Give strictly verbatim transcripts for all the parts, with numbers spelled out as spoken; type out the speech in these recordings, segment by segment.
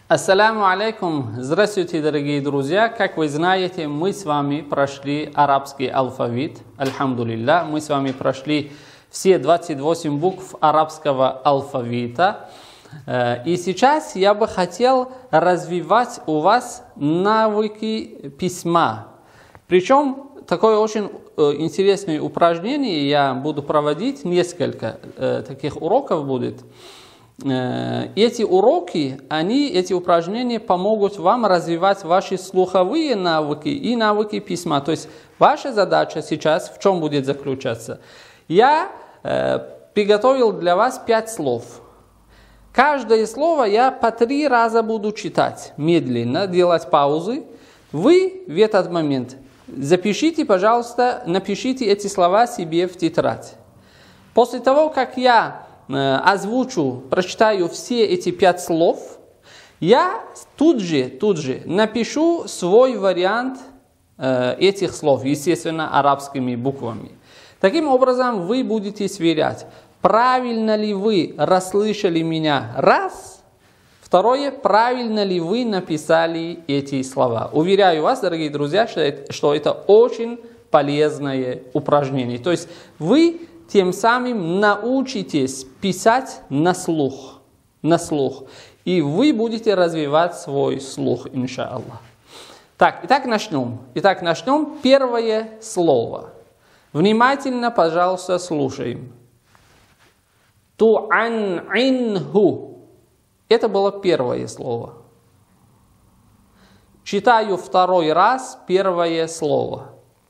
Ассаляму алейкум. Здравствуйте, дорогие друзья. Как вы знаете, мы с вами прошли арабский алфавит. Альхамдулилля. Мы с вами прошли все двадцать восемь букв арабского алфавита. И сейчас я бы хотел развивать у вас навыки письма. Причем такое очень интересное упражнение я буду проводить. Несколько таких уроков будет. Эти уроки, они, эти упражнения помогут вам развивать ваши слуховые навыки и навыки письма. То есть ваша задача сейчас в чем будет заключаться? Я э, приготовил для вас пять слов. Каждое слово я по три раза буду читать медленно, делать паузы. Вы в этот момент запишите, пожалуйста, напишите эти слова себе в тетрадь. После того, как я озвучу, прочитаю все эти пять слов, я тут же, тут же напишу свой вариант э, этих слов, естественно, арабскими буквами. Таким образом, вы будете сверять, правильно ли вы расслышали меня, раз. Второе, правильно ли вы написали эти слова. Уверяю вас, дорогие друзья, что это, что это очень полезное упражнение. То есть вы тем самым научитесь писать на слух, на слух. И вы будете развивать свой слух, иншаллах. Так, итак, начнем. Итак, начнем. Первое слово. Внимательно, пожалуйста, слушаем. Ту'ан-инху. Это было первое слово. Читаю второй раз первое слово.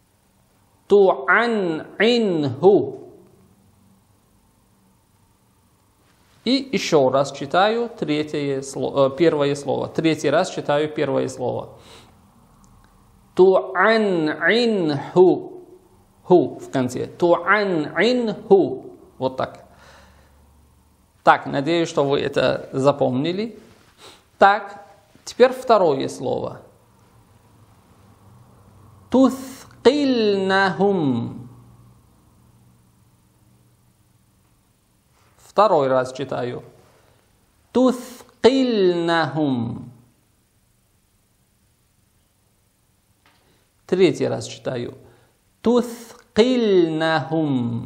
Ту'ан-инху. И еще раз читаю третье слово, первое слово. Третий раз читаю первое слово. Ту'ан-инху. Ху в конце. Ту'ан-инху. Вот так. Так, надеюсь, что вы это запомнили. Так, теперь второе слово. Туthqilnahum. Второй раз читаю. Туthqilnahum. Третий раз читаю. Туthqilnahum.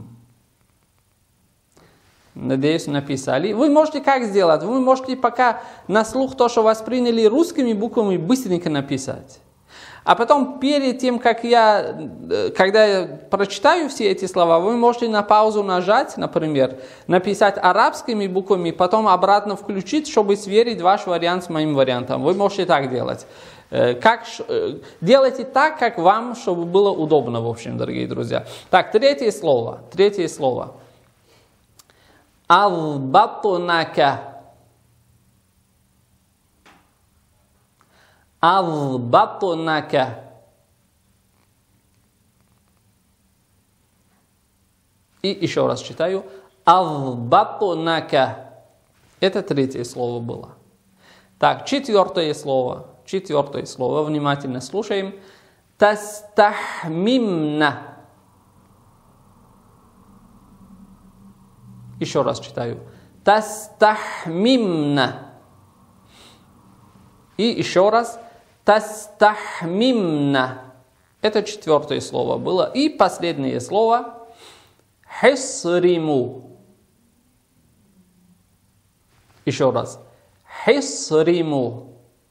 Надеюсь, написали. Вы можете как сделать? Вы можете пока на слух то, что восприняли русскими буквами, быстренько написать. А потом, перед тем, как я, когда я прочитаю все эти слова, вы можете на паузу нажать, например, написать арабскими буквами, потом обратно включить, чтобы сверить ваш вариант с моим вариантом. Вы можете так делать. Как, делайте так, как вам, чтобы было удобно, в общем, дорогие друзья. Так, третье слово. Третье слово. Албатунака. Албатунака. И еще раз читаю. Албатунака. Это третье слово было. Так, четвертое слово. Четвертое слово. Внимательно слушаем. Тастахмимна. Еще раз читаю. Тастахмимна. И еще раз. Тастахмимна. Это четвертое слово было. И последнее слово. Хисриму. Еще раз. Хисриму.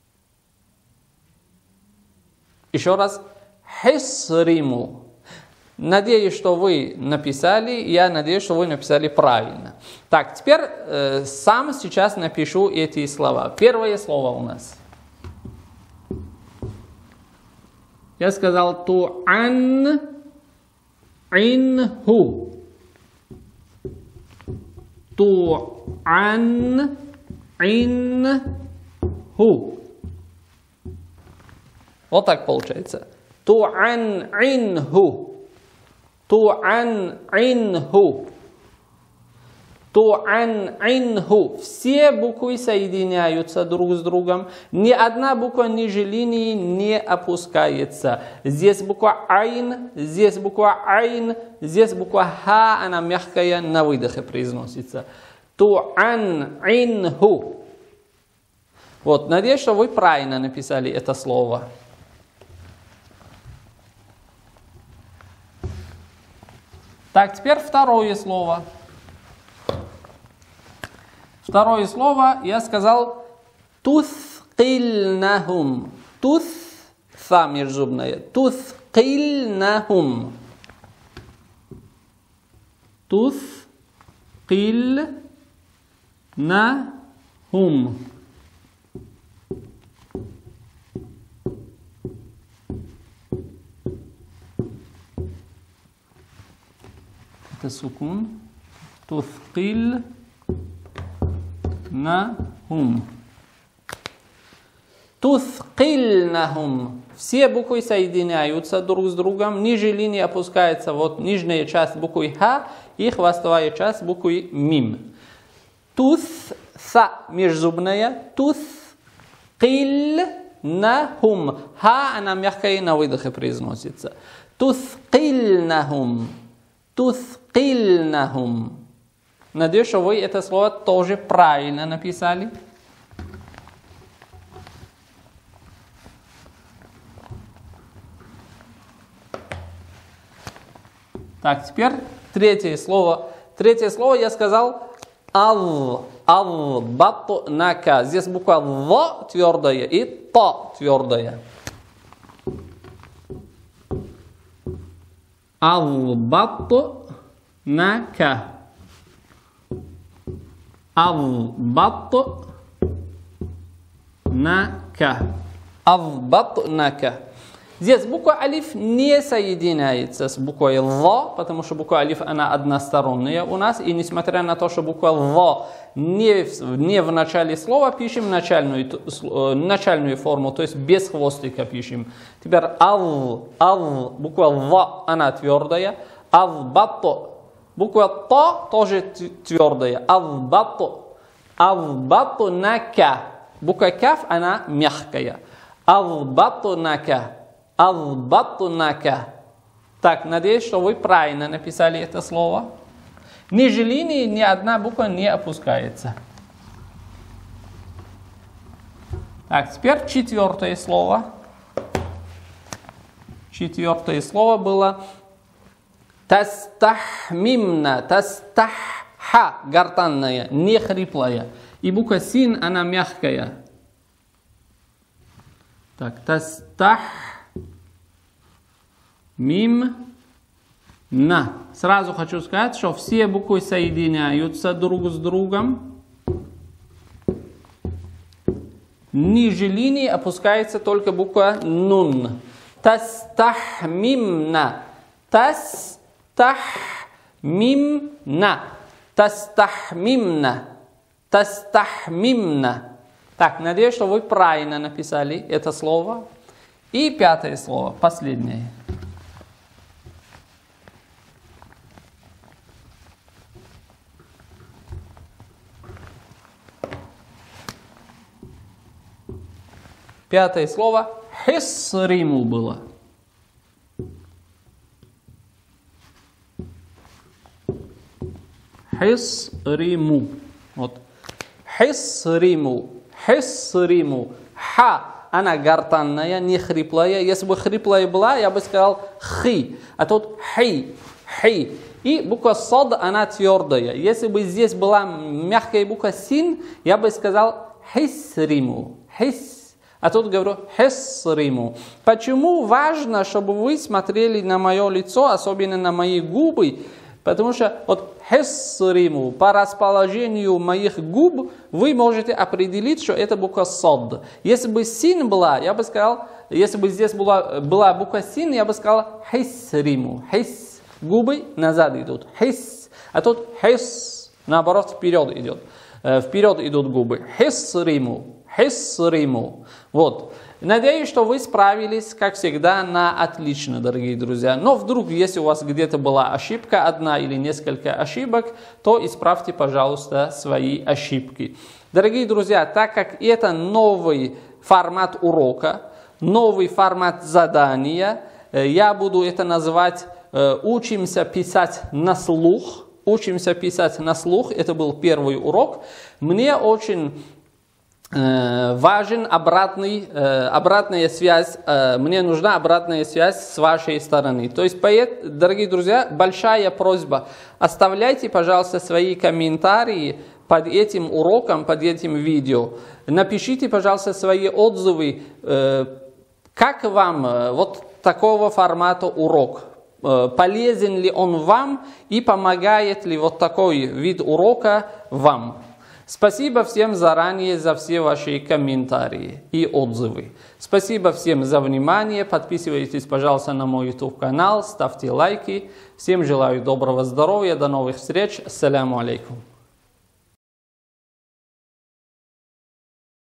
Еще раз. Хисриму. Надеюсь, что вы написали. Я надеюсь, что вы написали правильно. Так, теперь э, сам сейчас напишу эти слова. Первое слово у нас. Я сказал ту'ан-инху. Ту'ан-инху. Вот так получается. Ту'ан-инху. Ту'ан-инху. Ту'ан-инху. Все буквы соединяются друг с другом. Ни одна буква ниже линии не опускается. Здесь буква айн, здесь буква айн, здесь буква ха, она мягкая, на выдохе произносится. Ту'ан-инху. Вот, надеюсь, что вы правильно написали это слово. Так, теперь второе слово. Второе слово я сказал тусқилнахум. Тус, са межзубная. Тусқилнахум. Тусқилнахум. Это сукун. Тусқилнахум. Тусқилнахум. Все буквы соединяются друг с другом. Ниже линии опускается вот нижняя часть буквы Х и хвостовая часть буквы Мим. Тус, са межзубная. Тусқилнахум. Ха, она мягкая на выдохе произносится. Тусқилнахум. Тусқилнахум. Надеюсь, что вы это слово тоже правильно написали. Так, теперь третье слово. Третье слово я сказал ал. Ал. Батнака. Здесь буква В твердая и Т твердая. Ал. Батнака. Ал. Батнака. Ал. Батнака. Здесь буква алиф не соединяется с буквой Л, потому что буква алиф она односторонняя у нас. И несмотря на то, что буква Л не в, не в начале слова, пишем начальную, начальную форму, то есть без хвостика пишем. Теперь ал, ал, буква В она твердая. Ал-бато, буква Т тоже твердая. Ал-бато, ал-бато нака. Буква Каф она мягкая. Ал-бато нака. Ал-батнака. Так, надеюсь, что вы правильно написали это слово. Ниже линии ни одна буква не опускается. Так, теперь четвертое слово. Четвертое слово было тастахмимна. Тастахха, гортанная, не хриплая. И буква син, она мягкая. Так, тастах. Мим, на. Сразу хочу сказать, что все буквы соединяются друг с другом. Ниже линии опускается только буква нун. Тастахмимна. Тастахмимна. Тастахмимна. Тастахмимна. Так, надеюсь, что вы правильно написали это слово. И пятое слово, последнее. Пятое слово хисриму было. Хисриму. Вот. Хисриму. Хисриму. Ха. Она гортанная, не хриплая. Если бы хриплая была, я бы сказал хи. А тут хи. Хи. И буква сод, она твердая. Если бы здесь была мягкая буква син, я бы сказал хисриму. Хис. А тут говорю хисриму. Почему важно, чтобы вы смотрели на мое лицо, особенно на мои губы? Потому что вот хисриму, по расположению моих губ, вы можете определить, что это буква сод. Если бы син была, я бы сказал, если бы здесь была, была буква син, я бы сказал хисриму. Хис. Губы назад идут. Хис. А тут хис. Наоборот, вперед идет. Вперед идут губы. Хисриму. Хисриму. Вот. Надеюсь, что вы справились, как всегда, на отлично, дорогие друзья. Но вдруг, если у вас где-то была ошибка, одна или несколько ошибок, то исправьте, пожалуйста, свои ошибки. Дорогие друзья, так как это новый формат урока, новый формат задания, я буду это называть «Учимся писать на слух». Учимся писать на слух. Это был первый урок. Мне очень важен обратный, обратная связь, мне нужна обратная связь с вашей стороны. То есть, дорогие друзья, большая просьба, оставляйте, пожалуйста, свои комментарии под этим уроком, под этим видео. Напишите, пожалуйста, свои отзывы, как вам вот такого формата урок. Полезен ли он вам и помогает ли вот такой вид урока вам? Спасибо всем заранее за все ваши комментарии и отзывы. Спасибо всем за внимание. Подписывайтесь, пожалуйста, на мой YouTube канал, ставьте лайки. Всем желаю доброго здоровья, до новых встреч. Ассаляму алейкум.